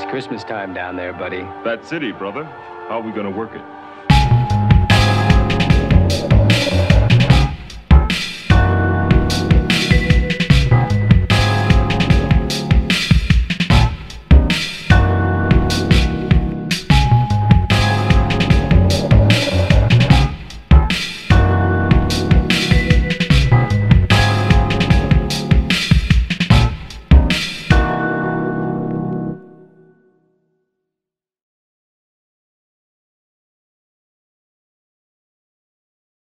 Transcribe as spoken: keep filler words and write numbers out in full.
it's Christmas time down there, buddy. That city, brother. How are we gonna work it?